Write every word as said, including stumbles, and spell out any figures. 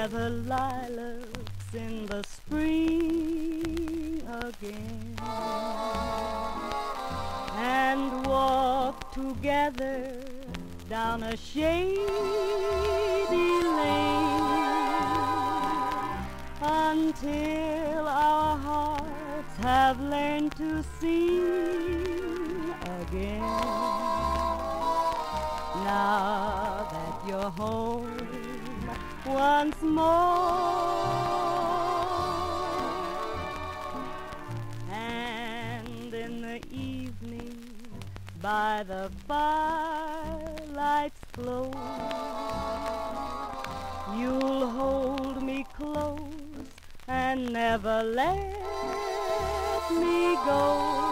gather lilacs in the spring again, and walk together down a shady lane until our hearts have learned to sing again. Now that you're home once more, and in the evening by the firelight's glow, you'll hold me close and never let me go.